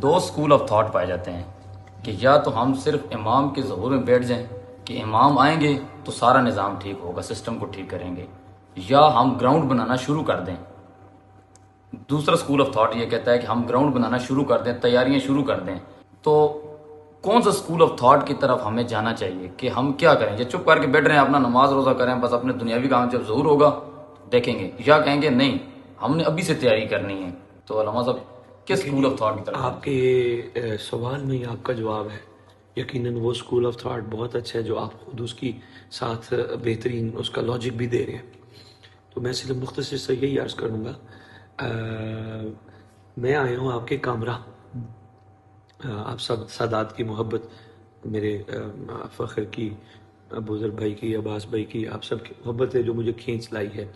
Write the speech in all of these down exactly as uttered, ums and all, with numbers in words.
Do school of thought پائے جاتے ہیں کہ یا تو ہم صرف امام کے ظہور میں بیٹھ جائیں کہ امام آئیں گے تو سارا نظام ٹھیک ہوگا، سسٹم کو ٹھیک کریں گے، یا ہم گراؤنڈ بنانا شروع کر دیں۔ دوسرا اسکول آف تھاٹ یہ کہتا ہے کہ ہم گراؤنڈ بنانا شروع کر دیں، تیاریاں شروع کر دیں۔ تو کون سا اسکول آف تھاٹ کی طرف ہمیں جانا چاہیے کہ ہم کیا کریں؟ یا چپ کر کے بیٹھ رہے ہیں، اپنا نماز روزہ کریں، بس اپنے دنیاوی کام جب ظہور ہوگا دیکھیں گے، یا کہیں گے نہیں ہم نے ابھی سے تیاری کرنی ہے؟ تو علامہ صاحب کس اسکول آف تھاٹ کی طرف؟ آپ کے یہ سوال میں ہی آپ کا جواب ہے۔ یقیناً وہ اسکول آف تھاٹ بہت اچھا ہے جو آپ خود اس کی ساتھ بہترین اس کا لاجک بھی دے رہے ہیں۔ تو میں صرف مختصر سے یہی عرض کروں گا، میں آیا ہوں آپ کے کامرہ، آپ سب سادات کی محبت، میرے فخر کی، ابو ذر بھائی کی، عباس بھائی کی، آپ سب کی محبت ہے جو مجھے کھینچ لائی ہے۔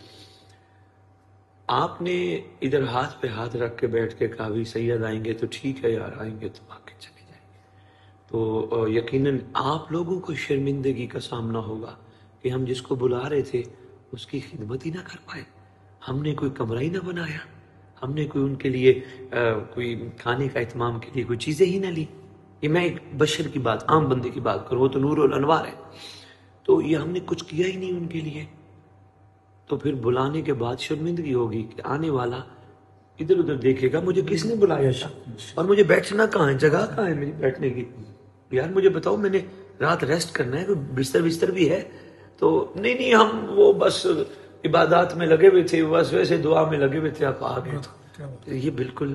آپ نے ادھر ہاتھ پہ ہاتھ رکھ کے بیٹھ کے کہا بھی سید آئیں گے تو ٹھیک ہے یار، آئیں گے تو آگے چلے جائیں گے۔ تو یقیناً آپ لوگوں کو شرمندگی کا سامنا ہوگا کہ ہم جس کو بلا رہے تھے اس کی خدمت ہی نہ کر پائے، ہم نے کوئی کمرہ ہی نہ بنایا، ہم نے کوئی ان کے لیے کوئی کھانے کا اہتمام کے لیے کوئی چیزیں ہی نہ لی۔ یہ میں ایک بشر کی بات، عام بندے کی بات کروں، وہ تو نور الانوار ہے، تو یہ ہم نے کچھ کیا ہی نہیں ان کے لیے۔ تو پھر بلانے کے بعد شرمندگی ہوگی کہ آنے والا ادھر ادھر دیکھے گا مجھے کس نے بلایا تھا اور مجھے بیٹھنا کہاں ہے، جگہ کہاں ہے میری بیٹھنے کی؟ یار مجھے بتاؤ، میں نے رات ریسٹ کرنا ہے، کوئی بستر بستر بھی ہے؟ تو نہیں نہیں ہم وہ بس عبادات میں لگے ہوئے تھے، بس ویسے دعا میں لگے ہوئے تھے، آپ آ گئے تو یہ بالکل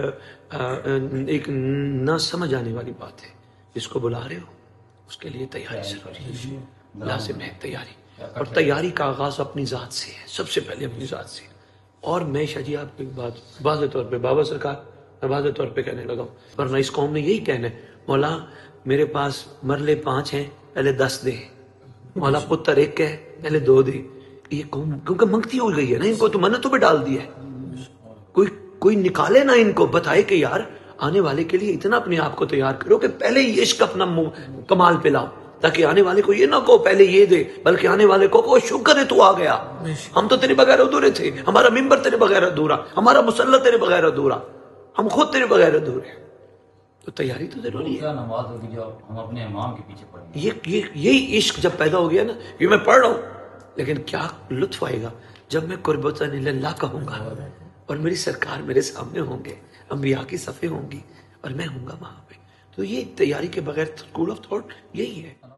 ایک نہ سمجھ آنے والی بات ہے۔ جس کو بلا رہے ہو اس کے لیے تیاری ضروری ہے، لازم ہے تیاری، اور تیاری کا آغاز اپنی ذات سے ہے، سب سے پہلے اپنی ذات سے۔ اور میں شاہ جی آپ کو ایک بات واضح طور پہ، بابا سرکار میں واضح طور پہ کہنے لگا ہوں، ورنہ اس قوم نے یہی کہنا ہے مولا میرے پاس مرلے پانچ ہیں پہلے دس دے، مولا پتر ایک ہے پہلے دو دے۔ یہ قوم کیونکہ منگتی ہو گئی ہے نا، ان کو تو منتوں پہ ڈال دیا ہے۔ کوئی کوئی نکالے نا ان کو، بتائے کہ یار آنے والے کے لیے اتنا اپنے آپ کو تیار کرو کہ پہلے ہی عشق اپنا کمال پہ لاؤ، تاکہ آنے والے کو یہ نہ کہو پہلے یہ دے، بلکہ آنے والے کو کہو شکر ہے تو آ گیا، ہم تو تیرے بغیر ادھورے تھے، ہمارا ممبر تیرے بغیر ادھورا، ہمارا مصلی تیرے بغیر ادھورا، ہم خود تیرے بغیر ادھورے۔ تو تیاری تو ضروری ہے۔ نماز ہوگی جو ہم اپنے امام کے پیچھے پڑھیں گے، یہ یہی عشق جب پیدا ہو گیا نا، یہ میں پڑھ رہا ہوں لیکن کیا لطف آئے گا جب میں قربۃ اللہ کہوں گا اور میری سرکار میرے سامنے ہوں گے، انبیاء کی صفیں ہوں گی اور میں ہوں گا وہاں پہ۔ تو یہ تیاری کے بغیر اسکول آف تھاٹ یہی ہے۔